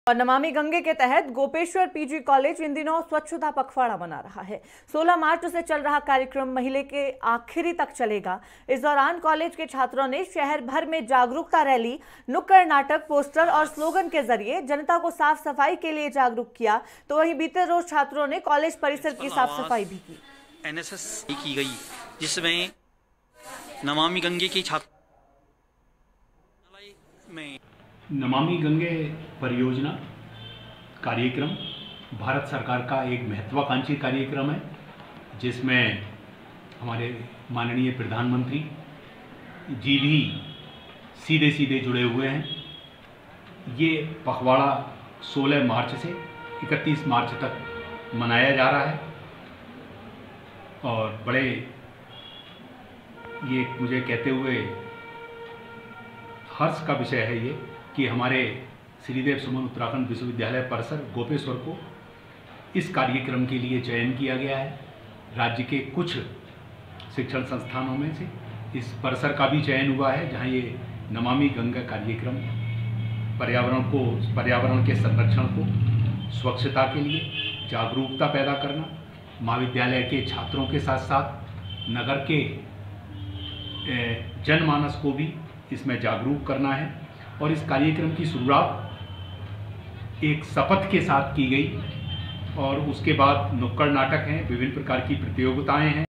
और नमामि गंगे के तहत गोपेश्वर पीजी कॉलेज इन दिनों स्वच्छता पखवाड़ा मना रहा है। 16 मार्च से चल रहा कार्यक्रम महीने के आखिरी तक चलेगा। इस दौरान कॉलेज के छात्रों ने शहर भर में जागरूकता रैली, नुक्कड़ नाटक, पोस्टर और स्लोगन के जरिए जनता को साफ सफाई के लिए जागरूक किया। तो वहीं बीते रोज छात्रों ने कॉलेज परिसर की साफ सफाई भी की। NSS की गई, जिसमें नमामि गंगे की छात्र में नमामि गंगे परियोजना कार्यक्रम भारत सरकार का एक महत्वाकांक्षी कार्यक्रम है, जिसमें हमारे माननीय प्रधानमंत्री जी भी सीधे जुड़े हुए हैं। ये पखवाड़ा 16 मार्च से 31 मार्च तक मनाया जा रहा है और बड़े ये मुझे कहते हुए हर्ष का विषय है ये कि हमारे श्रीदेव सुमन उत्तराखंड विश्वविद्यालय परिसर गोपेश्वर को इस कार्यक्रम के लिए चयन किया गया है। राज्य के कुछ शिक्षण संस्थानों में से इस परिसर का भी चयन हुआ है, जहां ये नमामि गंगा कार्यक्रम पर्यावरण के संरक्षण को, स्वच्छता के लिए जागरूकता पैदा करना, महाविद्यालय के छात्रों के साथ साथ नगर के जनमानस को भी इसमें जागरूक करना है। और इस कार्यक्रम की शुरुआत एक शपथ के साथ की गई और उसके बाद नुक्कड़ नाटक हैं, विभिन्न प्रकार की प्रतियोगिताएं हैं।